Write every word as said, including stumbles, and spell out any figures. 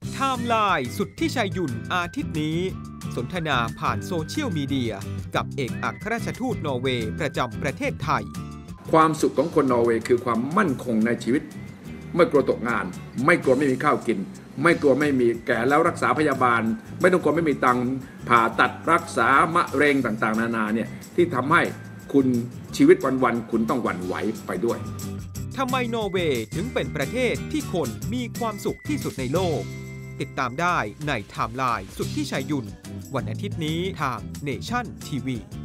ไทม์ไลน์สุดที่ชัยหยุ่นอาทิตย์นี้สนทนาผ่านโซเชียลมีเดียกับเอกอัครราชทูตนอร์เวย์ประจำประเทศไทยความสุขของคนนอร์เวย์คือความมั่นคงในชีวิตไม่กลัวตกงานไม่กลัวไม่มีข้าวกินไม่กลัวไม่มีแก่แล้วรักษาพยาบาลไม่ต้องกลัวไม่มีตังค์ผ่าตัดรักษามะเร็งต่างๆนานาเนี่ยที่ทำให้คุณชีวิตวันๆคุณต้องหวั่นไหวไปด้วยทำไมนอร์เวย์ถึงเป็นประเทศที่คนมีความสุขที่สุดในโลกติดตามได้ในไทม์ไลน์สุดที่ชัยหยุ่นวันอาทิตย์นี้ทางเนชั่นทีวี